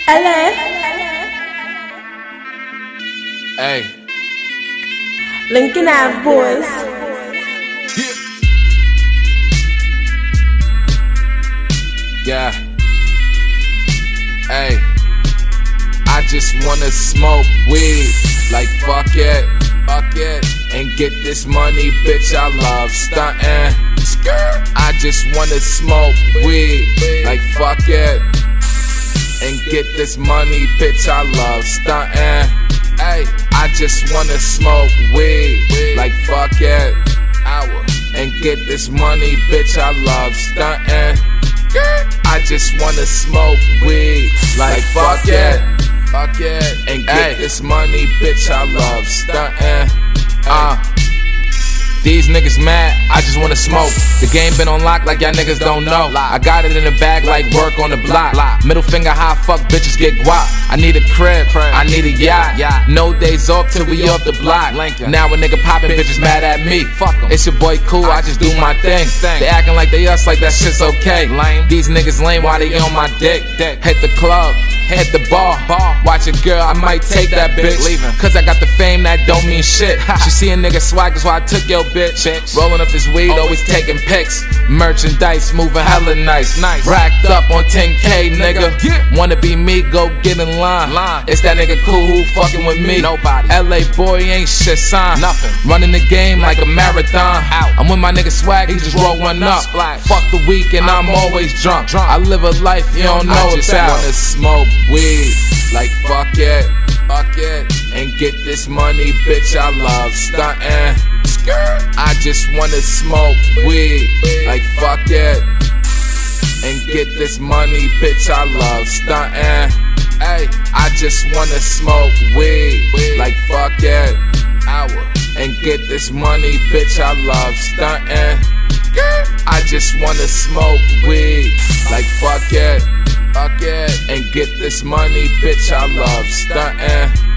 LA. Hey. Lincoln Ave boys. Yeah. Hey. I just wanna smoke weed. Like fuck it, and get this money, bitch. I love stuntin'. I just wanna smoke weed. Like fuck it, and get this money, bitch. I love stuntin'. Hey, I just wanna smoke weed. Like fuck it, and get this money, bitch. I love stuntin'. I just wanna smoke weed. Like fuck it, and get this money, bitch. I love stuntin'. These niggas mad, I just wanna smoke. The game been on lock like y'all niggas don't know. I got it in the bag like work on the block. Middle finger high, fuck bitches get guap. I need a crib, I need a yacht. No days off till we off the block. Now a nigga poppin', bitches mad at me. It's your boy Cool, I just do my thing. They actin' like they us, like that shit's okay. These niggas lame while they on my dick. Hit the club, hit the bar. Watch a girl, I might take that bitch. Cause I got the fame, that don't mean shit. She see a nigga swag, that's why I took your bitch. Rolling up his weed, always taking pics. Merchandise, moving hella nice. Racked up on 10K, nigga. Wanna be me, go get in line. It's that nigga Cool who fucking with me. Nobody. LA boy ain't shit sign. Running the game like a marathon. I'm with my nigga Swag, he just roll one up. Fuck the week and I'm always drunk. I live a life you don't know about. I just wanna smoke weed. Like fuck it, and get this money, bitch. I love stuntin'. I just wanna smoke weed. Like fuck it, and get this money, bitch. I love stuntin'. Hey, I just wanna smoke weed. Like fuck it, and get this money, bitch. I love stuntin'. I just wanna smoke weed. Like fuck it, and get this money, bitch. I love stuntin'.